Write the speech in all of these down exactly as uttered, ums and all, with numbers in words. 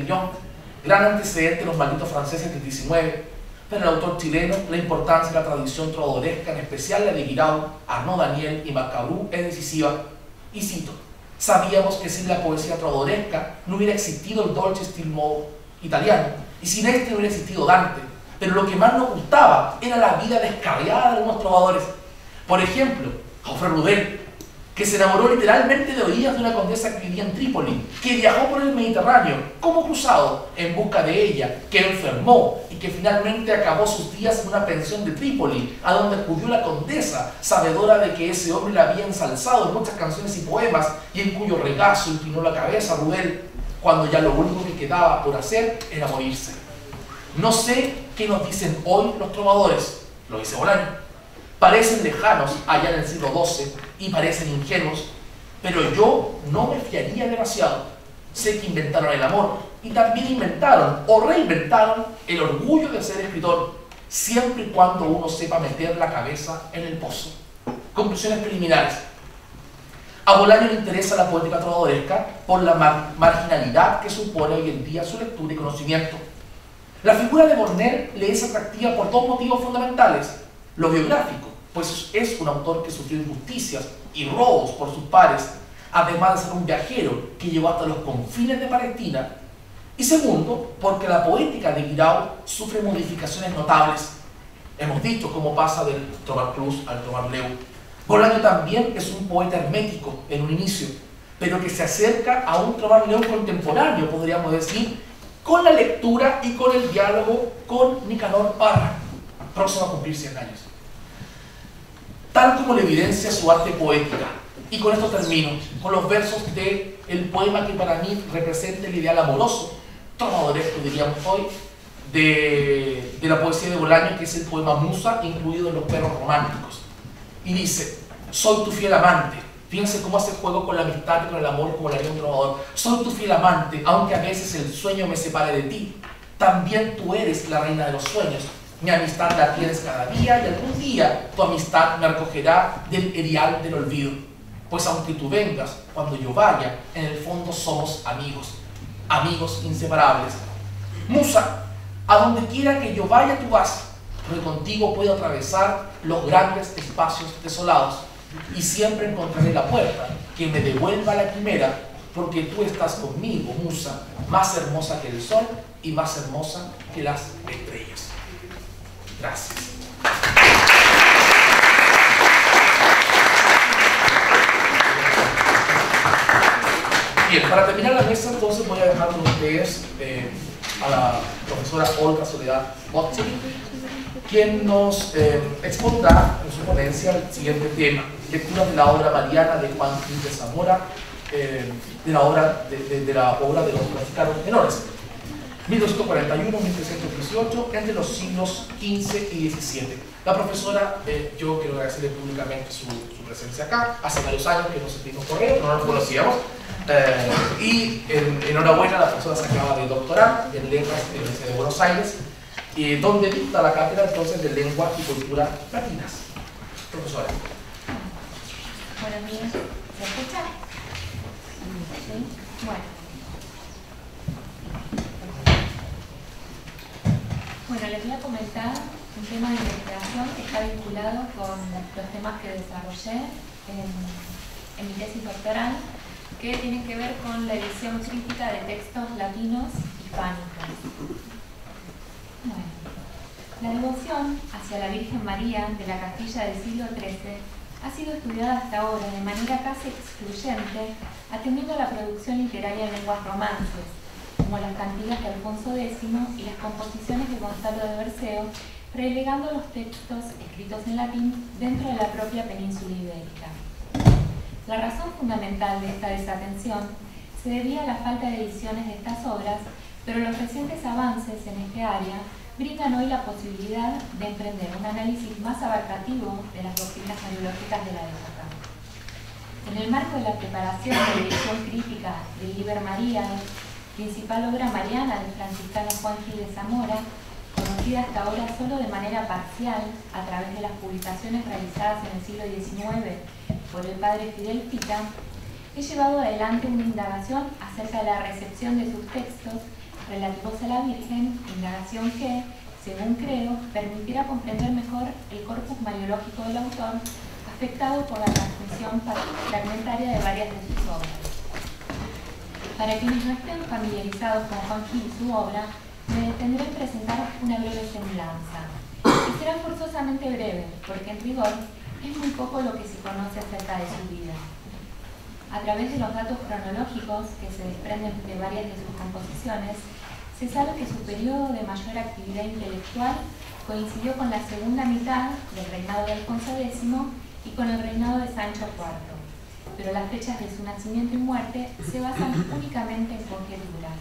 Crillon, gran antecedente de los malditos franceses del diecinueve, pero el autor chileno, la importancia de la tradición trovadoresca, en especial la de Guirao, Arnaud Daniel y Macabrú, es decisiva. Y cito: sabíamos que sin la poesía trovadoresca no hubiera existido el dolce stil modo italiano, y sin este no hubiera existido Dante, pero lo que más nos gustaba era la vida descarriada de algunos trovadores. Por ejemplo, Geoffrey Rudel, que se enamoró literalmente de oídas de una condesa que vivía en Trípoli, que viajó por el Mediterráneo como cruzado en busca de ella, que enfermó y que finalmente acabó sus días en una pensión de Trípoli, a donde acudió la condesa, sabedora de que ese hombre la había ensalzado en muchas canciones y poemas, y en cuyo regazo inclinó la cabeza Rudel, cuando ya lo único que quedaba por hacer era morirse. No sé qué nos dicen hoy los trovadores, lo dice Bolaño. Parecen lejanos allá en el siglo doce y parecen ingenuos, pero yo no me fiaría demasiado. Sé que inventaron el amor y también inventaron o reinventaron el orgullo de ser escritor, siempre y cuando uno sepa meter la cabeza en el pozo. Conclusiones preliminares. A Bolaño le interesa la poética trovadoresca por la mar marginalidad que supone hoy en día su lectura y conocimiento. La figura de Borner le es atractiva por dos motivos fundamentales. Lo biográfico, pues es un autor que sufrió injusticias y robos por sus pares, además de ser un viajero que llegó hasta los confines de Palestina. Y segundo, porque la poética de Guirao sufre modificaciones notables. Hemos dicho cómo pasa del Trobar Plus al Trobar Leu. Bolaño también es un poeta hermético en un inicio, pero que se acerca a un Trobar Leu contemporáneo, podríamos decir, con la lectura y con el diálogo con Nicanor Parra, próximo a cumplir cien años. Tal como le evidencia su arte poética. Y con esto termino, con los versos del poema que para mí representa el ideal amoroso, trovadoresco diríamos hoy, de, de la poesía de Bolaño, que es el poema Musa, incluido en los perros románticos. Y dice: soy tu fiel amante. Fíjense cómo hace juego con la amistad y con el amor, como lo haría un trovador. Soy tu fiel amante, aunque a veces el sueño me separe de ti. También tú eres la reina de los sueños. Mi amistad la tienes cada día, y algún día tu amistad me recogerá del erial del olvido. Pues aunque tú vengas, cuando yo vaya, en el fondo somos amigos, amigos inseparables. Musa, a donde quiera que yo vaya tú vas, porque contigo puedo atravesar los grandes espacios desolados, y siempre encontraré la puerta que me devuelva la quimera, porque tú estás conmigo, Musa, más hermosa que el sol y más hermosa que las estrellas. Gracias. Bien, para terminar la mesa, entonces voy a dejar con ustedes eh, a la profesora Olga Soledad Bocci, quien nos eh, expondrá en su ponencia el siguiente tema: lecturas de la obra mariana de Juan Gil de Zamora, eh, de, la obra, de, de, de la obra de los franciscanos menores, mil doscientos cuarenta y uno a mil trescientos dieciocho, entre los siglos quince y diecisiete. La profesora, eh, yo quiero agradecerle públicamente su, su presencia acá. Hace varios años que nos enviamos correo, no nos conocíamos. Eh, y en, enhorabuena, la profesora se acaba de doctorar en Letras de la Universidad de Buenos Aires, eh, donde dicta la cátedra entonces de Lengua y Cultura Latinas. Profesora. Buenos días. ¿Se escucha? Sí. Bueno. Bueno, les voy a comentar un tema de investigación que está vinculado con los temas que desarrollé en, en mi tesis doctoral, que tienen que ver con la edición crítica de textos latinos hispánicos. Bueno, la devoción hacia la Virgen María de la Castilla del siglo trece ha sido estudiada hasta ahora de manera casi excluyente, atendiendo a la producción literaria en lenguas romances, como las cantigas de Alfonso décimo y las composiciones de Gonzalo de Berceo, relegando los textos escritos en latín dentro de la propia península ibérica. La razón fundamental de esta desatención se debía a la falta de ediciones de estas obras, pero los recientes avances en este área brindan hoy la posibilidad de emprender un análisis más abarcativo de las doctrinas mariológicas de la época. En el marco de la preparación de la edición crítica del Liber María, principal obra mariana del franciscano Juan Gil de Zamora, conocida hasta ahora solo de manera parcial a través de las publicaciones realizadas en el siglo diecinueve por el padre Fidel Pita, he llevado adelante una indagación acerca de la recepción de sus textos relativos a la Virgen, indagación que, según creo, permitirá comprender mejor el corpus mariológico del autor, afectado por la transmisión fragmentaria de varias de sus obras. Para quienes no estén familiarizados con Juan Gil y su obra, me detendré en presentar una breve semblanza. Y será forzosamente breve, porque en rigor es muy poco lo que se conoce acerca de su vida. A través de los datos cronológicos que se desprenden de varias de sus composiciones, se sabe que su periodo de mayor actividad intelectual coincidió con la segunda mitad del reinado de Alfonso décimo y con el reinado de Sancho cuarto, pero las fechas de su nacimiento y muerte se basan únicamente en conjeturas.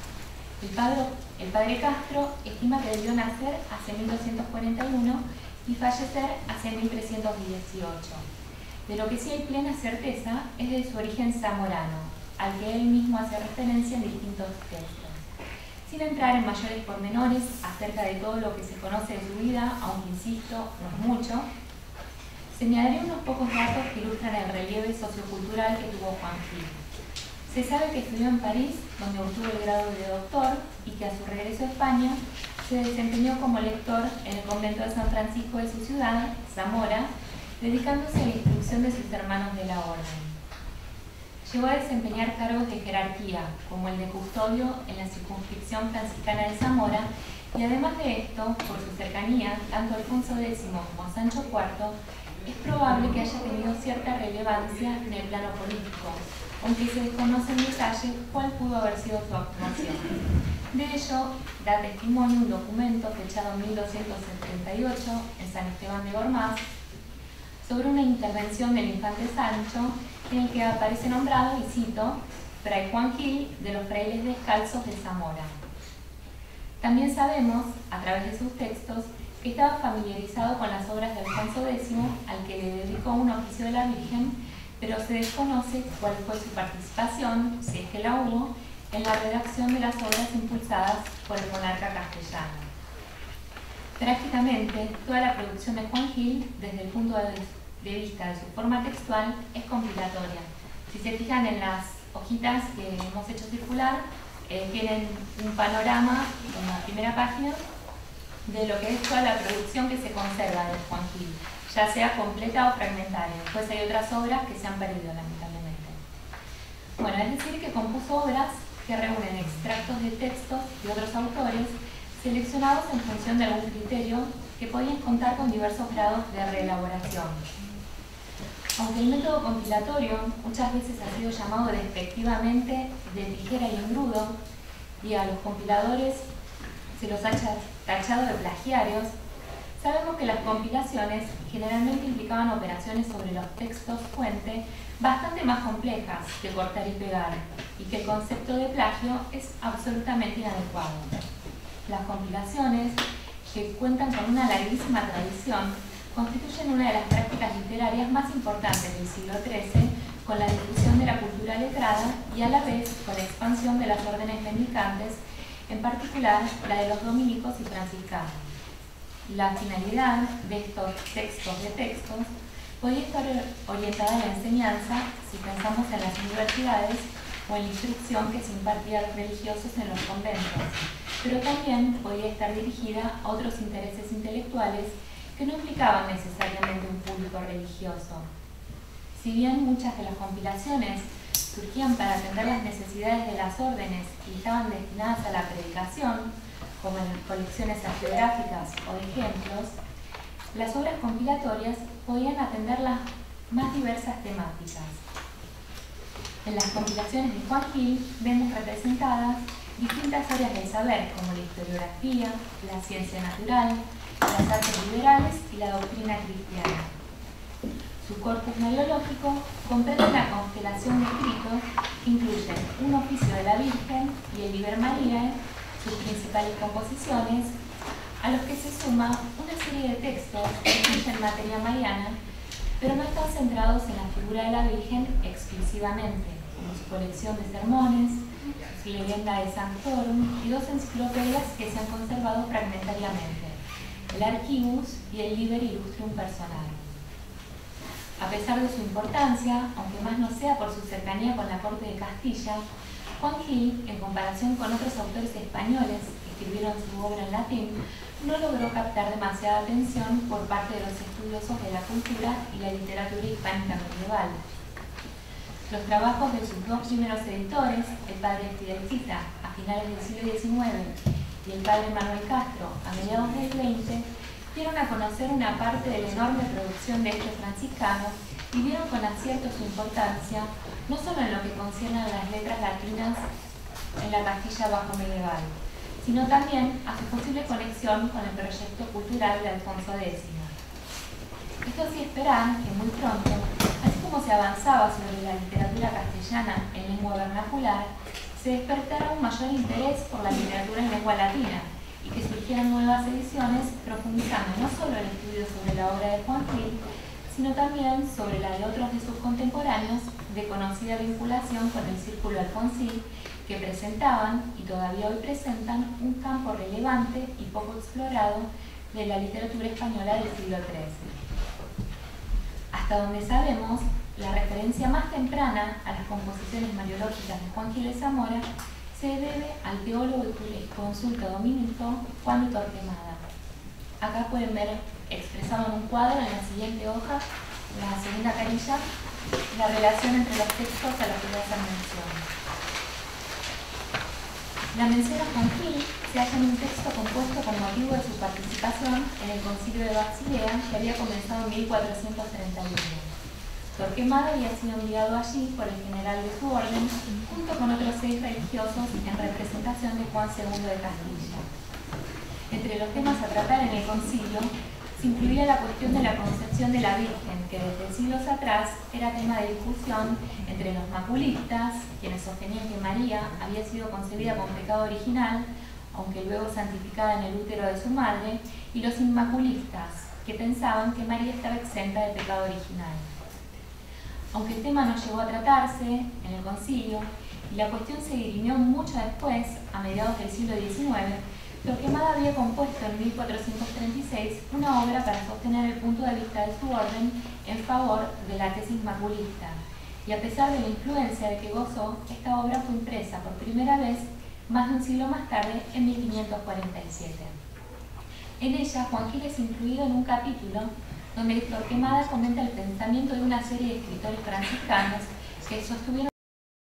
El padre, el padre Castro estima que debió nacer hacia mil doscientos cuarenta y uno y fallecer hacia mil trescientos dieciocho. De lo que sí hay plena certeza es de su origen zamorano, al que él mismo hace referencia en distintos textos. Sin entrar en mayores pormenores acerca de todo lo que se conoce de su vida, aunque insisto, no es mucho, señalaré unos pocos datos que ilustran el relieve sociocultural que tuvo Juan Gil. Se sabe que estudió en París, donde obtuvo el grado de doctor, y que a su regreso a España se desempeñó como lector en el convento de San Francisco de su ciudad, Zamora, dedicándose a la instrucción de sus hermanos de la orden. Llegó a desempeñar cargos de jerarquía, como el de custodio en la circunscripción franciscana de Zamora, y además de esto, por su cercanía, tanto a Alfonso décimo como a Sancho cuarto, es probable que haya tenido cierta relevancia en el plano político, aunque se desconoce en detalle cuál pudo haber sido su actuación. De ello, da testimonio un documento fechado en mil doscientos setenta y ocho en San Esteban de Gormaz sobre una intervención del infante Sancho en el que aparece nombrado, y cito, Fray Juan Gil de los Frailes Descalzos de Zamora. También sabemos, a través de sus textos, que estaba familiarizado con las obras de Alfonso décimo, al que le dedicó un oficio de la Virgen, pero se desconoce cuál fue su participación, si es que la hubo, en la redacción de las obras impulsadas por el monarca castellano. Prácticamente toda la producción de Juan Gil, desde el punto de vista de su forma textual, es compilatoria. Si se fijan en las hojitas que hemos hecho circular, eh, tienen un panorama en la primera página de lo que es toda la producción que se conserva de Juan Gil, ya sea completa o fragmentaria. Después hay otras obras que se han perdido, lamentablemente. Bueno, es decir, que compuso obras que reúnen extractos de textos de otros autores seleccionados en función de algún criterio que podían contar con diversos grados de reelaboración. Aunque el método compilatorio muchas veces ha sido llamado despectivamente de tijera y engrudo, y a los compiladores se los ha tachado de plagiarios, sabemos que las compilaciones generalmente implicaban operaciones sobre los textos fuente bastante más complejas que cortar y pegar, y que el concepto de plagio es absolutamente inadecuado. Las compilaciones, que cuentan con una larguísima tradición, constituyen una de las prácticas literarias más importantes del siglo trece, con la difusión de la cultura letrada y a la vez con la expansión de las órdenes mendicantes, en particular la de los dominicos y franciscanos. La finalidad de estos textos de textos podría estar orientada a la enseñanza, si pensamos en las universidades o en la instrucción que se impartía a los religiosos en los conventos, pero también podría estar dirigida a otros intereses intelectuales que no implicaban necesariamente un público religioso. Si bien muchas de las compilaciones surgían para atender las necesidades de las órdenes y estaban destinadas a la predicación, como en colecciones hagiográficas o de ejemplos, las obras compilatorias podían atender las más diversas temáticas. En las compilaciones de Juan Gil vemos representadas distintas áreas del saber, como la historiografía, la ciencia natural, las artes liberales y la doctrina cristiana. Su corpus mariológico comprende una constelación de escritos que incluyen un oficio de la Virgen y el Liber Mariae, sus principales composiciones, a los que se suma una serie de textos que incluyen materia mariana, pero no están centrados en la figura de la Virgen exclusivamente, como su colección de sermones, su leyenda de Sanctorum y dos enciclopedias que se han conservado fragmentariamente, el Archivus y el Liber Illustrum Personarum. A pesar de su importancia, aunque más no sea por su cercanía con la corte de Castilla, Juan Gil, en comparación con otros autores españoles que escribieron su obra en latín, no logró captar demasiada atención por parte de los estudiosos de la cultura y la literatura hispánica medieval. Los trabajos de sus dos primeros editores, el padre Fidelcita a finales del siglo diecinueve y el padre Manuel Castro a mediados del veinte, dieron a conocer una parte de la enorme producción de este franciscano y vieron con acierto su importancia, no solo en lo que concierne a las letras latinas en la Castilla bajo medieval, sino también a su posible conexión con el proyecto cultural de Alfonso X. Esto sí esperaba que muy pronto, así como se avanzaba sobre la literatura castellana en lengua vernacular, se despertara un mayor interés por la literatura en lengua latina y que surgieran nuevas ediciones profundizando no solo el estudio sobre la obra de Juan Gil, sino también sobre la de otros de sus contemporáneos de conocida vinculación con el círculo alfonsí, que presentaban, y todavía hoy presentan, un campo relevante y poco explorado de la literatura española del siglo trece. Hasta donde sabemos, la referencia más temprana a las composiciones mariológicas de Juan Gil de Zamora se debe al teólogo y consulta dominico Juan de Torquemada. Acá pueden ver expresado en un cuadro en la siguiente hoja, la segunda carilla, la relación entre los textos a los que voy a hacer mención. La mención a Juan Gil se halla en un texto compuesto con motivo de su participación en el Concilio de Basilea, que había comenzado en mil cuatrocientos treinta y uno. Torquemada había sido enviado allí por el general de su orden, junto con otros seis religiosos en representación de Juan segundo de Castilla. Entre los temas a tratar en el concilio se incluía la cuestión de la concepción de la Virgen, que desde siglos atrás era tema de discusión entre los maculistas, quienes sostenían que María había sido concebida con pecado original, aunque luego santificada en el útero de su madre, y los inmaculistas, que pensaban que María estaba exenta de pecado original. Aunque el tema no llegó a tratarse en el concilio, y la cuestión se dirimió mucho después, a mediados del siglo diecinueve, Torquemada había compuesto en mil cuatrocientos treinta y seis una obra para sostener el punto de vista de su orden en favor de la tesis maculista, y a pesar de la influencia de que gozó, esta obra fue impresa por primera vez más de un siglo más tarde, en mil quinientos cuarenta y siete. En ella, Juan Gil es incluido en un capítulo donde Torquemada comenta el pensamiento de una serie de escritores franciscanos que sostuvieron